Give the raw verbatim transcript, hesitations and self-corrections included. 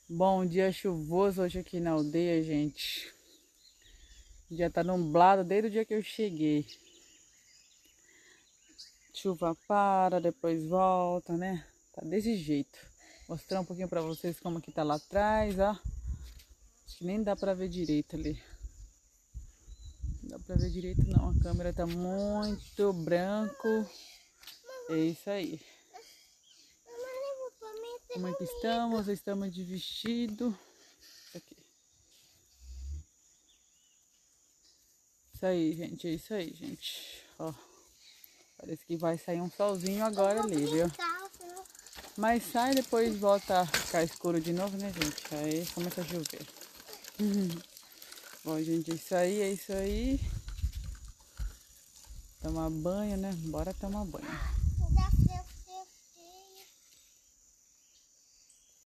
Bom dia chuvoso hoje aqui na aldeia, gente. O dia tá nublado desde o dia que eu cheguei. Chuva para, depois volta, né? Tá desse jeito. Vou mostrar um pouquinho pra vocês como que tá lá atrás, ó. Acho que nem dá pra ver direito ali. Não dá pra ver direito não, a câmera tá muito branco. É isso aí. Como é que estamos? Estamos de vestido. Isso aqui. Isso aí, gente. É isso aí, gente. Ó. Parece que vai sair um solzinho agora ali, viu? Mas sai e depois volta a ficar escuro de novo, né, gente? Aí começa a chover. Bom, gente, isso aí, é isso aí. Tomar banho, né? Bora tomar banho.